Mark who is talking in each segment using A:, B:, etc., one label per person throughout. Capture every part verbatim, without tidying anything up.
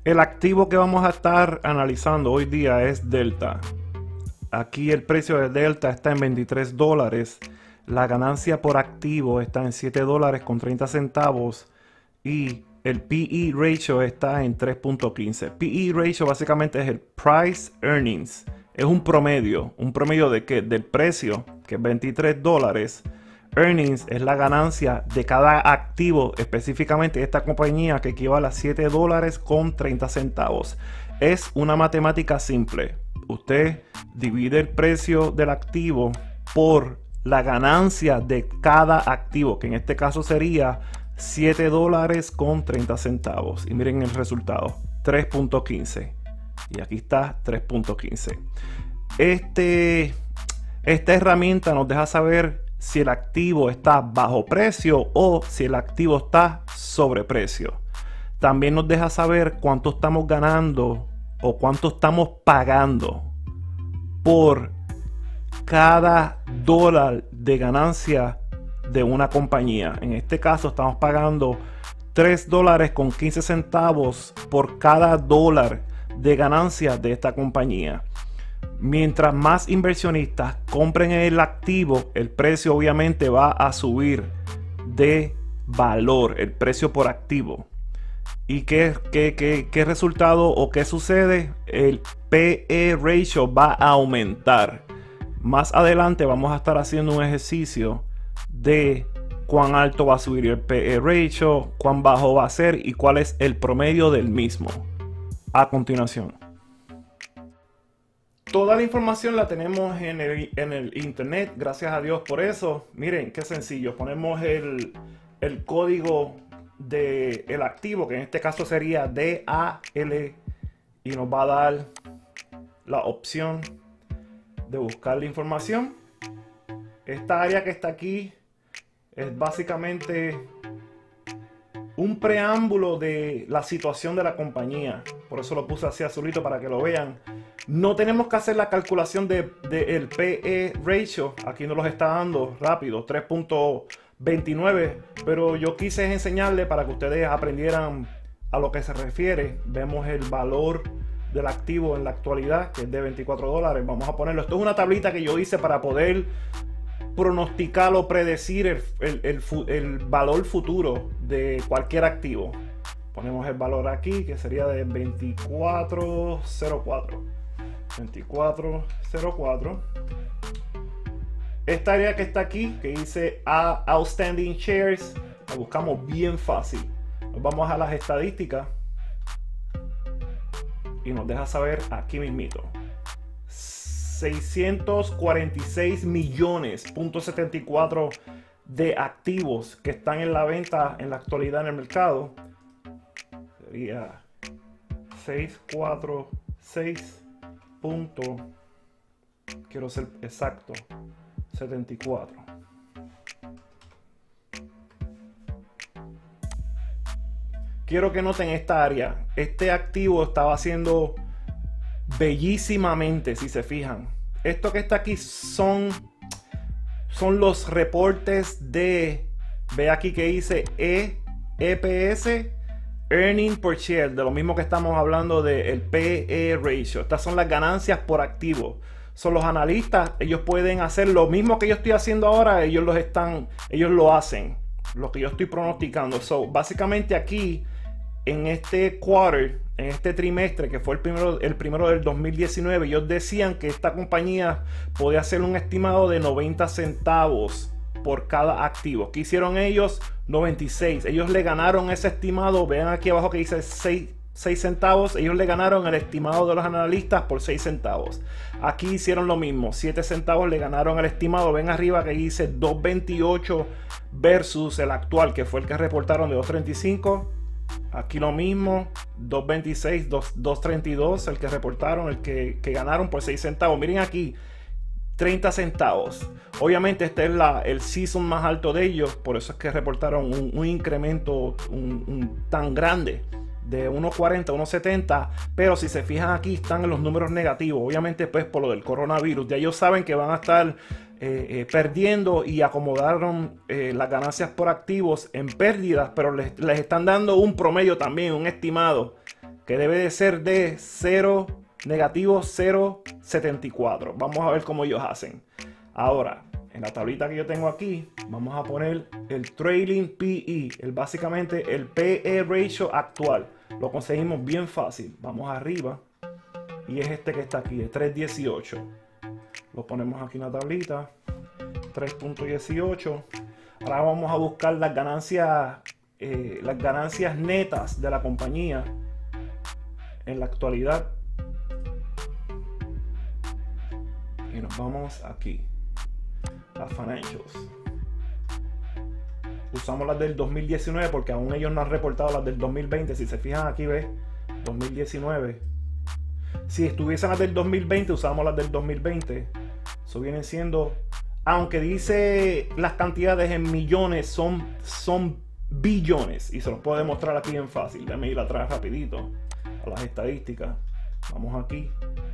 A: El activo que vamos a estar analizando hoy día es Delta. Aquí el precio de Delta está en veintitrés dólares. La ganancia por activo está en siete dólares con treinta centavos. Y el P E ratio está en tres punto quince. P E ratio básicamente es el Price Earnings. Es un promedio. ¿Un promedio de qué? Del precio, que es veintitrés dólares. Earnings es la ganancia de cada activo, específicamente esta compañía, que equivale a siete dólares con treinta centavos. Es una matemática simple. Usted divide el precio del activo por la ganancia de cada activo, que en este caso sería siete dólares con treinta centavos. Y miren el resultado, tres punto quince. Y aquí está tres punto quince. Este, esta herramienta nos deja saber si el activo está bajo precio o si el activo está sobre precio. También nos deja saber cuánto estamos ganando o cuánto estamos pagando por cada dólar de ganancia de una compañía. En este caso estamos pagando tres dólares con quince centavos por cada dólar de ganancia de esta compañía. Mientras más inversionistas compren el activo, el precio obviamente va a subir de valor, el precio por activo. ¿Y qué, qué, qué, qué resultado o qué sucede? El P E ratio va a aumentar. Más adelante vamos a estar haciendo un ejercicio de cuán alto va a subir el P E ratio, cuán bajo va a ser y cuál es el promedio del mismo. A continuación. Toda la información la tenemos en el, en el internet, gracias a Dios por eso. Miren qué sencillo, ponemos el, el código del activo, que en este caso sería D A L, y nos va a dar la opción de buscar la información. Esta área que está aquí es básicamente un preámbulo de la situación de la compañía. Por eso lo puse así azulito para que lo vean. No tenemos que hacer la calculación del de, de P E ratio. Aquí nos los está dando rápido, tres punto veintinueve. Pero yo quise enseñarles para que ustedes aprendieran a lo que se refiere. Vemos el valor del activo en la actualidad, que es de veinticuatro dólares. Vamos a ponerlo. Esto es una tablita que yo hice para poder pronosticar o predecir el, el, el, el valor futuro de cualquier activo. Ponemos el valor aquí, que sería de veinticuatro cero cuatro. veinticuatro cero cuatro. Esta área que está aquí, que dice Outstanding Shares, la buscamos bien fácil. Nos vamos a las estadísticas y nos deja saber aquí mismito. seiscientos cuarenta y seis millones punto setenta y cuatro de activos que están en la venta en la actualidad en el mercado. Sería seiscientos cuarenta y seis punto, quiero ser exacto, setenta y cuatro. Quiero que noten esta área. Este activo estaba haciendo bellísimamente, si se fijan. Esto que está aquí son, son los reportes de, ve aquí que dice E P S, Earning per Share, de lo mismo que estamos hablando del P E ratio. Estas son las ganancias por activo. Son los analistas, ellos pueden hacer lo mismo que yo estoy haciendo ahora, ellos, los están, ellos lo hacen, lo que yo estoy pronosticando. So, básicamente aquí, en este quarter, en este trimestre, que fue el primero, el primero del dos mil diecinueve, ellos decían que esta compañía podía hacer un estimado de noventa centavos por cada activo. ¿Qué hicieron ellos? noventa y seis. Ellos le ganaron ese estimado. Vean aquí abajo que dice seis, seis centavos. Ellos le ganaron el estimado de los analistas por seis centavos. Aquí hicieron lo mismo. siete centavos le ganaron el estimado. Ven arriba que dice dos veintiocho versus el actual, que fue el que reportaron de dos treinta y cinco. Aquí lo mismo, dos veintiséis, dos treinta y dos, el que reportaron, el que, que ganaron por seis centavos. Miren aquí, treinta centavos. Obviamente este es la, el season más alto de ellos, por eso es que reportaron un, un incremento un, un, tan grande de uno cuarenta, uno setenta, pero si se fijan aquí están en los números negativos, obviamente pues por lo del coronavirus. Ya ellos saben que van a estar eh, eh, perdiendo y acomodaron eh, las ganancias por activos en pérdidas, pero les, les están dando un promedio también, un estimado que debe de ser de cero, negativo cero punto setenta y cuatro. Vamos a ver cómo ellos hacen. Ahora, en la tablita que yo tengo aquí, vamos a poner el trailing P E, el, básicamente el P E ratio actual. Lo conseguimos bien fácil. Vamos arriba y es este que está aquí, de tres punto dieciocho. Lo ponemos aquí en la tablita, tres punto dieciocho. Ahora vamos a buscar las ganancias, eh, las ganancias netas de la compañía en la actualidad. Y nos vamos aquí, las financials. Usamos las del dos mil diecinueve porque aún ellos no han reportado las del dos mil veinte. Si se fijan aquí, ves, dos mil diecinueve. Si estuviesen las del dos mil veinte, usamos las del dos mil veinte. Eso vienen siendo, aunque dice las cantidades en millones, son, son billones. Y se los puedo demostrar aquí en fácil. Déjame ir atrás rapidito a las estadísticas. Vamos aquí.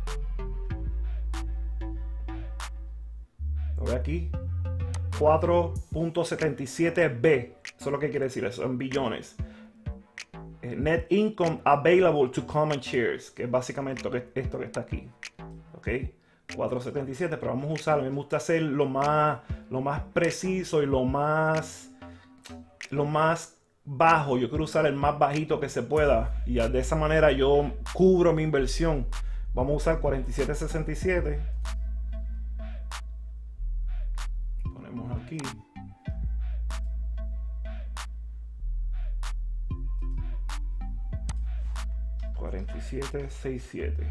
A: Lo ve aquí. cuatro punto setenta y siete B. Eso es lo que quiere decir, eso en billones. Net income available to common shares, que es básicamente esto que, esto que está aquí. Ok, cuatro punto setenta y siete, pero vamos a usarlo. Me gusta hacer lo más, lo más preciso y lo más, lo más bajo. Yo quiero usar el más bajito que se pueda y de esa manera yo cubro mi inversión. Vamos a usar cuarenta y siete sesenta y siete. Ponemos aquí. cuarenta y siete sesenta y siete.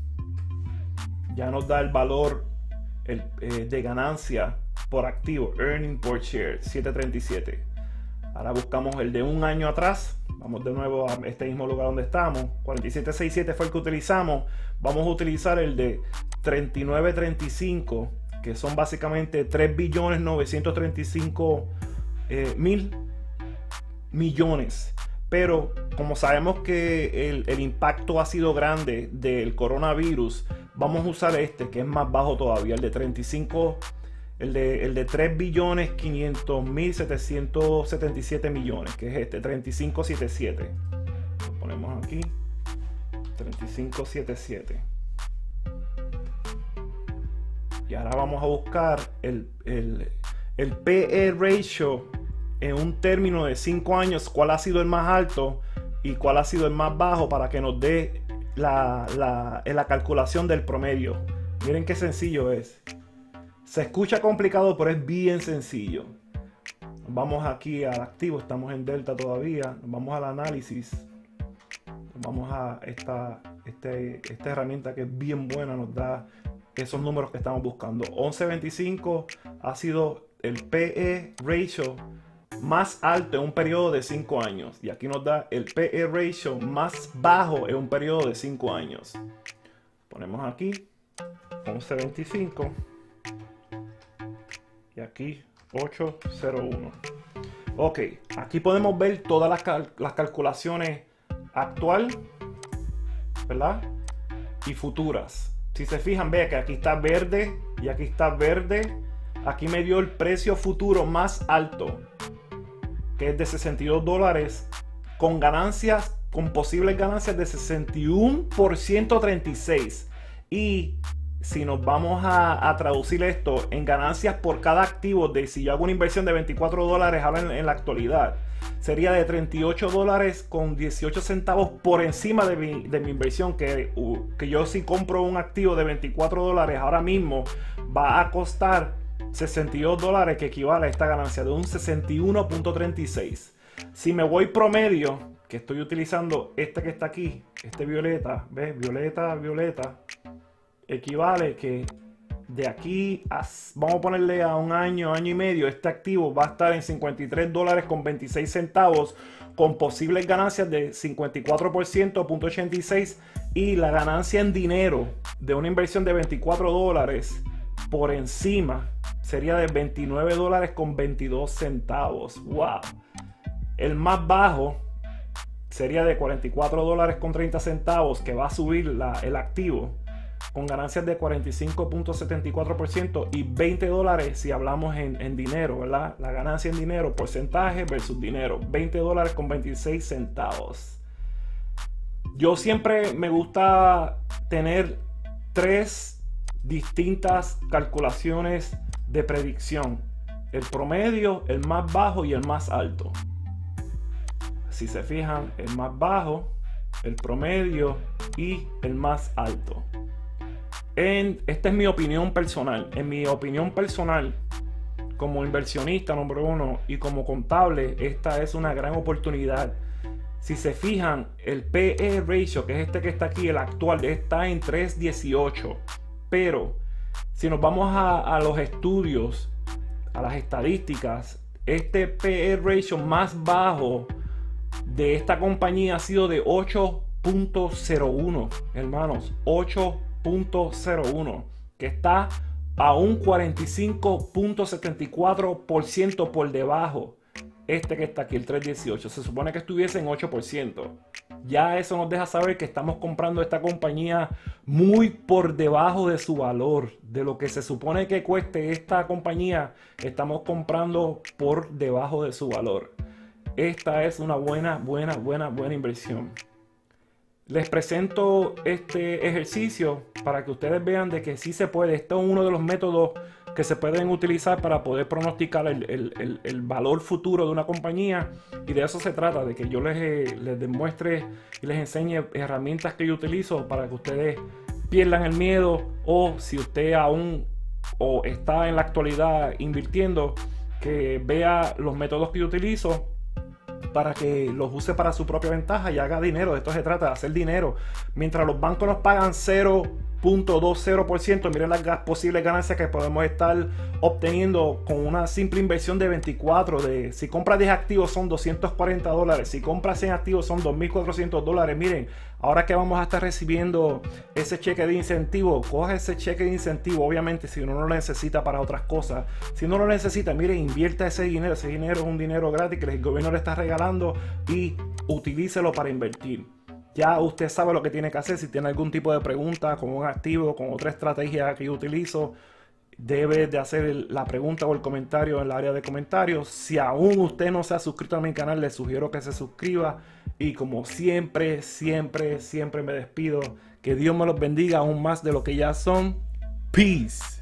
A: Ya nos da el valor el, eh, de ganancia por activo, earning per share, siete treinta y siete. Ahora buscamos el de un año atrás. Vamos de nuevo a este mismo lugar donde estamos. cuarenta y siete sesenta y siete fue el que utilizamos. Vamos a utilizar el de treinta y nueve treinta y cinco, que son básicamente tres billones novecientos treinta y cinco eh, mil millones. Pero como sabemos que el, el impacto ha sido grande del coronavirus, vamos a usar este que es más bajo todavía, el de treinta y cinco, el de, el de tres billones quinientos mil setecientos setenta y siete millones, que es este, treinta y cinco setenta y siete. Lo ponemos aquí, treinta y cinco setenta y siete. Y ahora vamos a buscar el, el, el P E ratio en un término de cinco años, cuál ha sido el más alto y cuál ha sido el más bajo para que nos dé la, la, la calculación del promedio. Miren qué sencillo es. Se escucha complicado, pero es bien sencillo. Vamos aquí al activo, estamos en Delta todavía. Vamos al análisis. Vamos a esta, este, esta herramienta que es bien buena, nos da esos números que estamos buscando. once veinticinco ha sido el P E ratio más alto en un periodo de cinco años. Y aquí nos da el P E ratio más bajo en un periodo de cinco años. Ponemos aquí once veinticinco y aquí ocho cero uno. Ok, aquí podemos ver todas las, cal las calculaciones actual, ¿verdad? Y futuras. Si se fijan, vean que aquí está verde y aquí está verde. Aquí me dio el precio futuro más alto, que es de sesenta y dos dólares, con ganancias, con posibles ganancias de sesenta y uno por ciento treinta y seis. Y si nos vamos a, a traducir esto en ganancias por cada activo, de si yo hago una inversión de veinticuatro dólares ahora en, en la actualidad, sería de treinta y ocho dólares con dieciocho centavos por encima de mi, de mi inversión, que, uh, que yo si compro un activo de veinticuatro dólares ahora mismo va a costar sesenta y dos dólares, que equivale a esta ganancia de un sesenta y uno punto treinta y seis. Si me voy promedio, que estoy utilizando este que está aquí, este violeta, ¿ves? Violeta, violeta, equivale que de aquí a, vamos a ponerle a un año, año y medio, este activo va a estar en cincuenta y tres dólares con veintiséis centavos, con posibles ganancias de cincuenta y cuatro por ciento, punto ochenta y seis, y la ganancia en dinero de una inversión de veinticuatro dólares por encima sería de veintinueve dólares con veintidós centavos. Wow. El más bajo sería de cuarenta y cuatro dólares con treinta centavos, que va a subir la, el activo con ganancias de cuarenta y cinco punto setenta y cuatro por ciento, y veinte dólares si hablamos en, en dinero, ¿verdad? La ganancia en dinero, porcentaje versus dinero, veinte dólares con veintiséis centavos. Yo siempre me gusta tener tres distintas calculaciones de predicción: el promedio, el más bajo y el más alto. Si se fijan, el más bajo, el promedio y el más alto. En, esta es mi opinión personal. En mi opinión personal, como inversionista número uno y como contable, esta es una gran oportunidad. Si se fijan, el P E ratio, que es este que está aquí, el actual, está en tres dieciocho. Pero si nos vamos a, a los estudios, a las estadísticas, este P E ratio más bajo de esta compañía ha sido de ocho punto cero uno, hermanos, ocho punto cero uno, que está a un cuarenta y cinco punto setenta y cuatro por ciento por debajo. Este que está aquí, el tres dieciocho, se supone que estuviese en ocho por ciento. Ya eso nos deja saber que estamos comprando esta compañía muy por debajo de su valor. De lo que se supone que cueste esta compañía, estamos comprando por debajo de su valor. Esta es una buena, buena, buena, buena inversión. Les presento este ejercicio para que ustedes vean de que sí se puede. Este es uno de los métodos que se pueden utilizar para poder pronosticar el, el, el, el valor futuro de una compañía, y de eso se trata, de que yo les, les demuestre y les enseñe herramientas que yo utilizo para que ustedes pierdan el miedo, o si usted aún o está en la actualidad invirtiendo, que vea los métodos que yo utilizo para que los use para su propia ventaja y haga dinero. De esto se trata, de hacer dinero. Mientras los bancos nos pagan cero punto veinte por ciento, miren las posibles ganancias que podemos estar obteniendo con una simple inversión de veinticuatro. De, si compras diez activos son doscientos cuarenta dólares, si compras cien activos son dos mil cuatrocientos dólares. Miren, ahora que vamos a estar recibiendo ese cheque de incentivo, coge ese cheque de incentivo, obviamente si uno no lo necesita para otras cosas. Si no lo necesita, miren, invierta ese dinero. Ese dinero es un dinero gratis que el gobierno le está regalando, y utilícelo para invertir. Ya usted sabe lo que tiene que hacer. Si tiene algún tipo de pregunta con un activo, con otra estrategia que yo utilizo, debe de hacer la pregunta o el comentario en el área de comentarios. Si aún usted no se ha suscrito a mi canal, le sugiero que se suscriba. Y como siempre, siempre, siempre me despido. Que Dios me los bendiga aún más de lo que ya son. Peace.